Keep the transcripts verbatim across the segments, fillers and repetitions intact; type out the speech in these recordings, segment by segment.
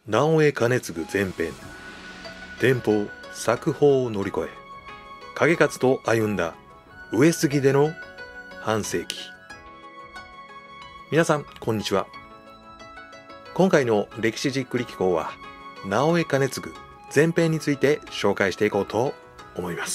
直江兼続前編、天保作法を乗り越え景勝と歩んだ上杉での半世紀。皆さんこんにちは。今回の歴史じっくり紀行は直江兼続前編について紹介していこうと思います。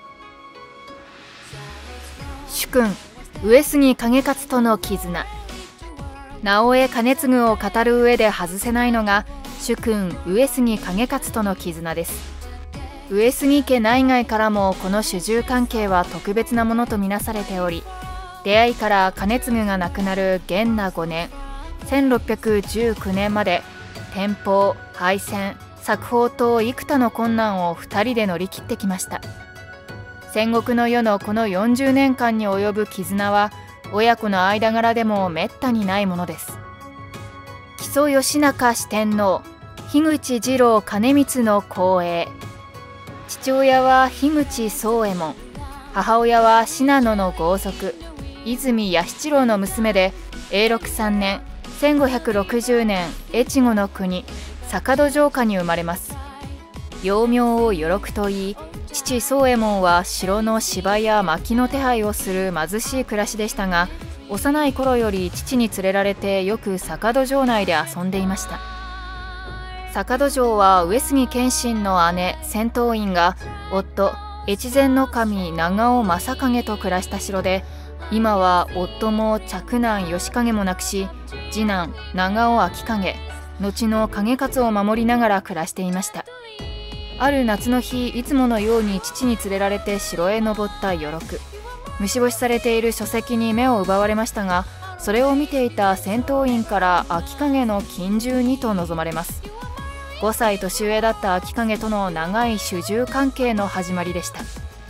主君上杉景勝との絆。直江兼続を語る上で外せないのが主君上杉景勝との絆です。上杉家内外からもこの主従関係は特別なものとみなされており、出会いから兼続が亡くなる元和ごねんせんろっぴゃくじゅうきゅうねんまで天保、敗戦、作法と幾多の困難をふたりで乗り切ってきました。戦国の世のこのよんじゅうねんかんに及ぶ絆は親子の間柄でもめったにないものです。木曽義仲四天王、樋口次郎兼光の後裔。父親は樋口宗右衛門、母親は信濃の豪族泉弥七郎の娘で、永禄さんねんせんごひゃくろくじゅうねん越後の国坂戸城下に生まれます。幼名を与六といい、父宗右衛門は城の芝や薪の手配をする貧しい暮らしでしたが、幼い頃より父に連れられてよく坂戸城内で遊んでいました。坂戸城は上杉謙信の姉戦闘員が夫越前守長尾正景と暮らした城で、今は夫も嫡男義景も亡くし、次男長尾昭景、後の景勝を守りながら暮らしていました。ある夏の日、いつものように父に連れられて城へ登った与六。虫干しされている書籍に目を奪われましたが、それを見ていた戦闘員から昭景の近習にと望まれます。ごさい年上だった昭景との長い主従関係の始まりでした。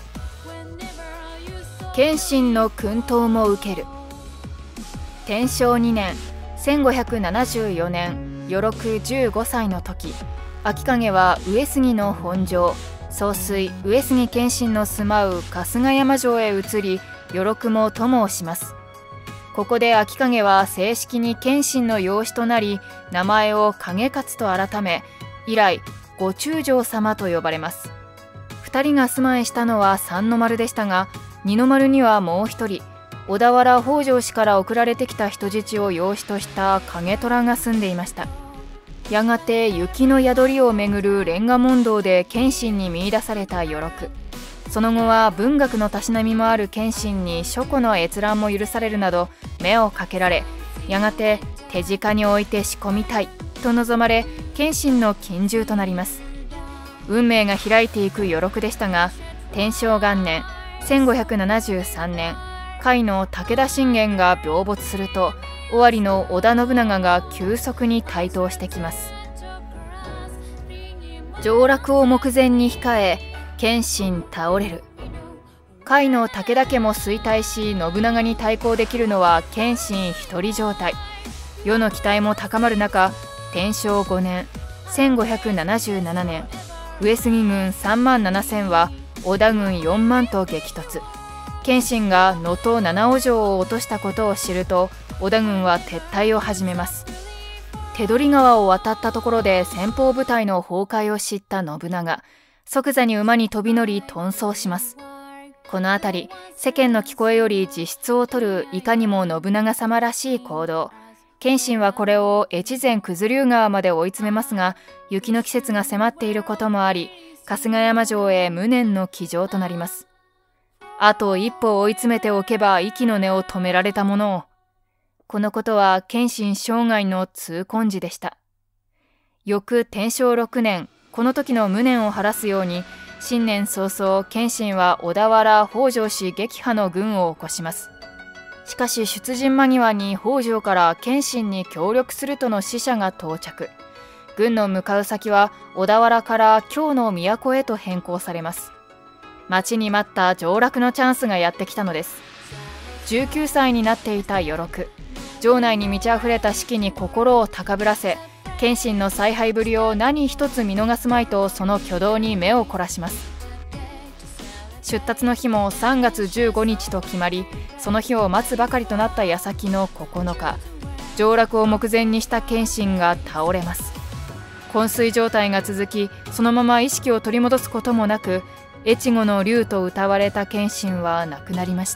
謙信の薫陶も受ける。天正にねんせんごひゃくななじゅうよねん与六じゅうごさいの時、昭景は上杉の本城総帥上杉謙信の住まう春日山城へ移り、与六も友をします。ここで昭景は正式に謙信の養子となり、名前を景勝と改め、以来御中将様と呼ばれます。二人が住まいしたのは三の丸でしたが、二の丸にはもう一人、小田原北条氏から送られてきた人質を養子とした景虎が住んでいました。やがて雪の宿りをめぐる煉瓦問答で謙信に見出された与六。その後は文学のたしなみもある謙信に書庫の閲覧も許されるなど目をかけられ、やがて手近に置いて仕込みたいと望まれ、謙信の近習となります。運命が開いていく与六でしたが、天正元年せんごひゃくななじゅうさんねん甲斐の武田信玄が病没すると、尾張の織田信長が急速に台頭してきます。上洛を目前に控え、謙信倒れる。甲斐の武田家も衰退し、信長に対抗できるのは謙信一人状態。世の期待も高まる中、天正ごねんせんごひゃくななじゅうななねん上杉軍さんまんななせんは織田軍よんまんと激突。謙信が能登七尾城を落としたことを知ると、織田軍は撤退を始めます。手取川を渡ったところで先鋒部隊の崩壊を知った信長、即座に馬に飛び乗り遁走します。この辺り、世間の聞こえより自筆を取るいかにも信長様らしい行動。謙信はこれを越前九頭竜川まで追い詰めますが、雪の季節が迫っていることもあり、春日山城へ無念の帰城となります。あと一歩追い詰めておけば息の根を止められたものを。このことは謙信生涯の痛恨事でした。翌天正ろくねん、この時の無念を晴らすように、新年早々謙信は小田原北条氏撃破の軍を起こします。しかし出陣間際に北条から謙信に協力するとの使者が到着。軍の向かう先は小田原から京の都へと変更されます。待ちに待った上洛のチャンスがやってきたのです。じゅうきゅうさいになっていた与六。城内に満ち溢れた士気に心を高ぶらせ、謙信の采配ぶりを何一つ見逃すまいと、その挙動に目を凝らします。出立の日もさんがつじゅうごにちと決まり、その日を待つばかりとなった矢先のここのか、上洛を目前にした謙信が倒れます。 昏睡状態が続き、そのまま意識を取り戻すこともなく、越後の竜と謳われた謙信は亡くなりました。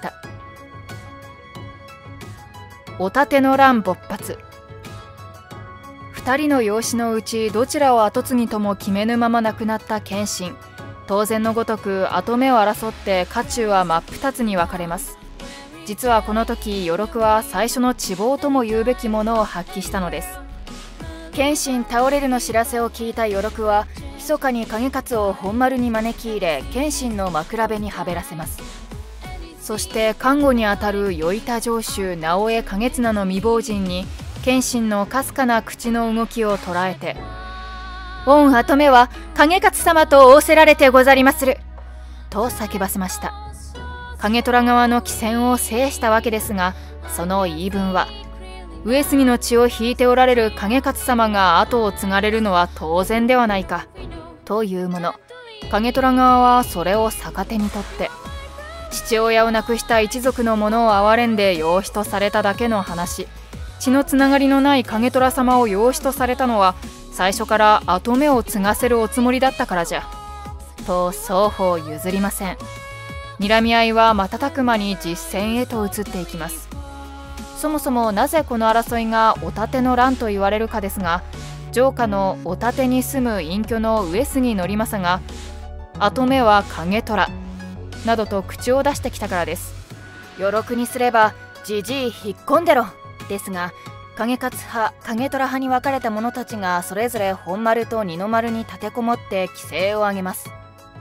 おたての乱勃発。二人の養子のうちどちらを跡継ぎとも決めぬまま亡くなった謙信。当然のごとく跡目を争って家中は真っ二つに分かれます。実はこの時、与六は最初の知望とも言うべきものを発揮したのです。謙信倒れるの知らせを聞いた与六は、密かに景勝を本丸に招き入れ、謙信の枕辺にはべらせます。そして看護にあたる与板城主直江景綱の未亡人に、謙信のかすかな口の動きを捉えて、御跡目は景勝様と仰せられてござりますると叫ばせました。景虎側の奇戦を制したわけですが、その言い分は、上杉の血を引いておられる景勝様が後を継がれるのは当然ではないかというもの。景虎側はそれを逆手にとって、父親を亡くした一族の者を憐れんで養子とされただけの話、血のつながりのない景虎様を養子とされたのは、最初から跡目を継がせるおつもりだったからじゃと双方譲りません。睨み合いは瞬く間に実戦へと移っていきます。そもそもなぜこの争いがおたての乱と言われるかですが、城下のおたてに住む隠居の上杉頼政が跡目は景虎などと口を出してきたからです。与六にすればじじい引っ込んでろですが、景勝派景虎派に分かれた者たちがそれぞれ本丸と二の丸に立てこもって規制を上げます。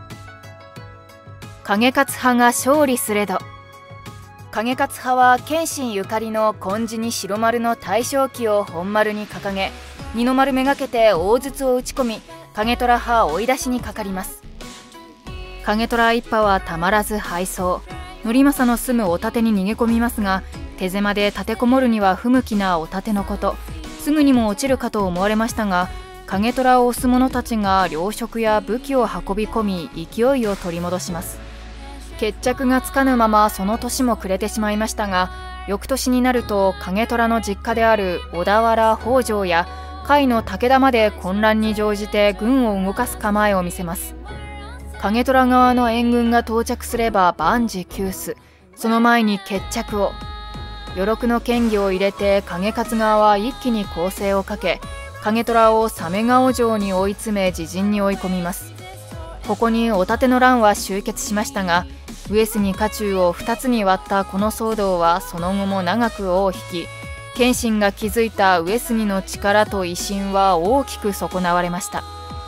景勝派が勝利すれど、景勝派は謙信ゆかりの金地に白丸の大正旗を本丸に掲げ、二の丸めがけて大筒を打ち込み、景虎派追い出しにかかります。景虎一派はたまらず敗走。頼政の住むおたてに逃げ込みますが、手狭で立てこもるには不向きなおたてのこと、すぐにも落ちるかと思われましたが、景虎を押す者たちが糧食や武器を運び込み、勢いを取り戻します。決着がつかぬままその年も暮れてしまいましたが、翌年になると景虎の実家である小田原北条や甲斐の武田まで混乱に乗じて軍を動かす構えを見せます。景虎側の援軍が到着すれば万事休す。その前に決着を。与六の嫌疑を入れて景勝側は一気に攻勢をかけ、景虎を鮫ヶ城に追い詰め自陣に追い込みます。ここにおたての乱は終結しましたが、上杉家中をふたつに割ったこの騒動はその後も長く尾を引き、謙信が築いた上杉の力と威信は大きく損なわれました。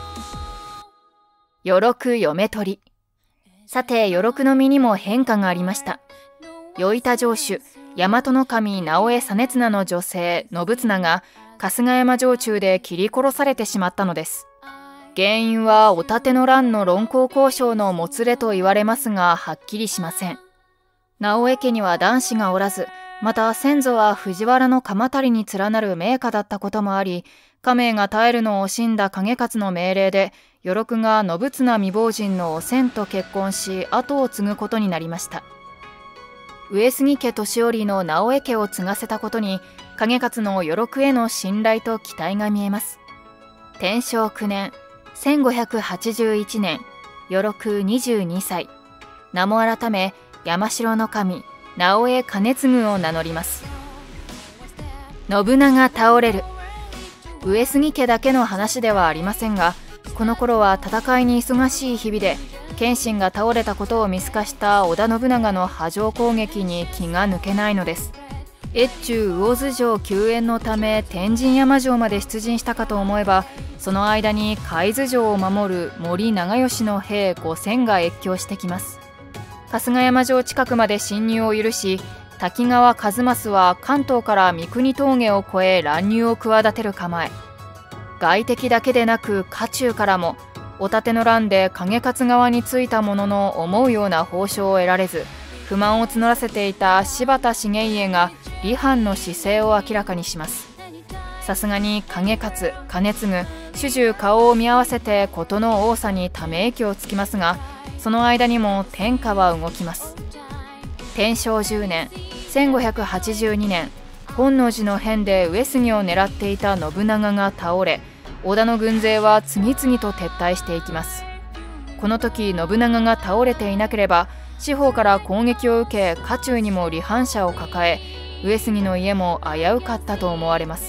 与六嫁取り。さて与六の身にも変化がありました。与板城主大和守直江実綱の女性信綱が春日山城中で切り殺されてしまったのです。原因はおたての乱の論功交渉のもつれと言われますが、はっきりしません。直江家には男子がおらず、また先祖は藤原の鎌足に連なる名家だったこともあり、家名が絶えるのを惜しんだ景勝の命令で、与六が信綱未亡人のおせんと結婚し、後を継ぐことになりました。上杉家年寄の直江家を継がせたことに、景勝の与六への信頼と期待が見えます。天正くねん、せんごひゃくはちじゅういちねん、与六にじゅうにさい、名も改め山城の神直江兼続を名乗ります。信長倒れる。上杉家だけの話ではありませんが、この頃は戦いに忙しい日々で、謙信が倒れたことを見透かした織田信長の波状攻撃に気が抜けないのです。越中魚津城救援のため天神山城まで出陣したかと思えば、その間に海津城を守る森長吉の兵ごせんが越境してきます。春日山城近くまで侵入を許し、滝川一益は関東から三国峠を越え乱入を企てる構え。外敵だけでなく家中からも、おたての乱で景勝側についたものの思うような報酬を得られず、不満を募らせていた柴田重家が離反の姿勢を明らかにします。さすがに景勝、兼続、主従顔を見合わせて事の多さにため息をつきますが、その間にも天下は動きます。天正じゅうねん、せんごひゃくはちじゅうにねん、本能寺の変で上杉を狙っていた信長が倒れ、 織田の軍勢は次々と撤退していきます。この時信長が倒れていなければ四方から攻撃を受け、家中にも離反者を抱え、上杉の家も危うかったと思われます。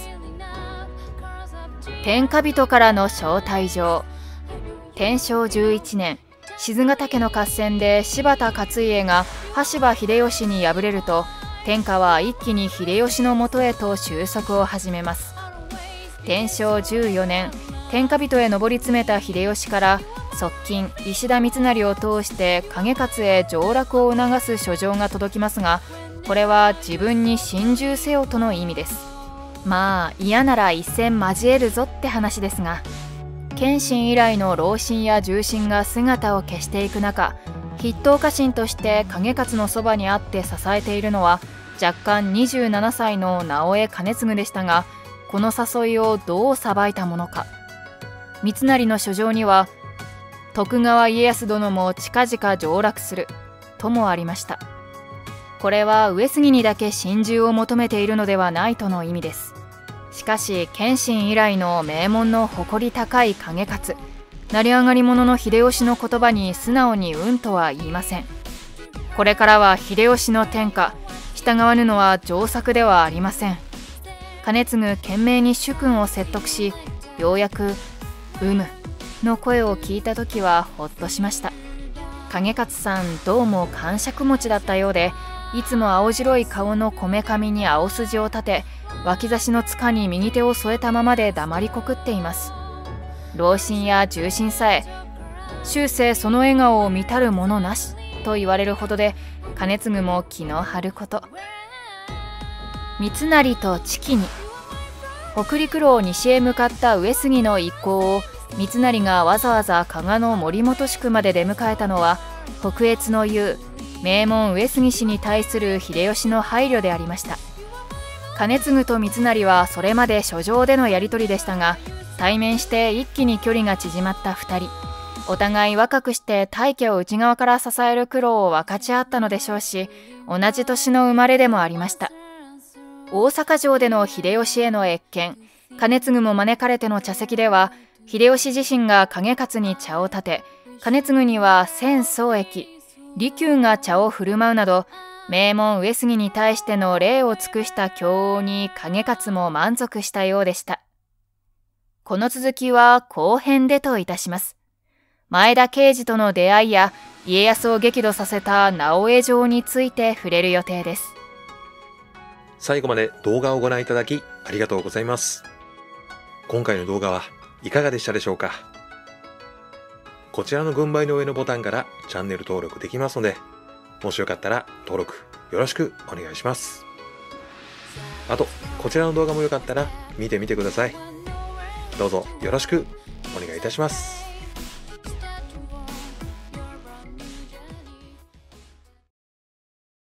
天下人からの招待状。天正じゅういちねん、賤ヶ岳の合戦で柴田勝家が羽柴秀吉に敗れると、天下は一気に秀吉のもとへと収束を始めます。天正じゅうよねん、天下人へ上り詰めた秀吉から側近石田三成を通して景勝へ上洛を促す書状が届きますが、これは自分に心中せよとの意味です。まあ嫌なら一戦交えるぞって話ですが、謙信以来の老臣や重臣が姿を消していく中、筆頭家臣として景勝のそばにあって支えているのは若干にじゅうななさいの直江兼続でしたが、この誘いをどう裁いたものか。三成の書状には徳川家康殿も近々上洛するともありました。これは上杉にだけ心中を求めているのではないとの意味です。しかし謙信以来の名門の誇り高い景勝、成り上がり者の秀吉の言葉に素直にうんとは言いません。これからは秀吉の天下、従わぬのは上策ではありません。兼続懸命に主君を説得し、ようやく「うむ」の声を聞いた時はほっとしました。景勝さんどうも癇癪持ちだったようで、いつも青白い顔のこめかみに青筋を立て、脇差しのつかに右手を添えたままで黙りこくっています。老臣や重臣さえ終生その笑顔を見たるものなしと言われるほどで、兼続も気の張ること。三成と知己に。北陸路を西へ向かった上杉の一行を三成がわざわざ加賀の森本宿まで出迎えたのは、北越の雄名門上杉氏に対する秀吉の配慮でありました。兼続と三成はそれまで書状でのやり取りでしたが、対面して一気に距離が縮まったふたり、お互い若くして大家を内側から支える苦労を分かち合ったのでしょうし、同じ年の生まれでもありました。大阪城での秀吉への謁見、兼続も招かれての茶席では、秀吉自身が景勝に茶を立て、兼続には千宗益、利休が茶を振る舞うなど、名門上杉に対しての礼を尽くした供応に景勝も満足したようでした。この続きは後編でといたします。前田慶次との出会いや家康を激怒させた直江城について触れる予定です。 最後まで動画をご覧いただきありがとうございます。今回の動画はいかがでしたでしょうか。こちらの軍配の上のボタンからチャンネル登録できますので、もしよかったら登録よろしくお願いします。あと、こちらの動画もよかったら見てみてください。どうぞよろしくお願いいたします。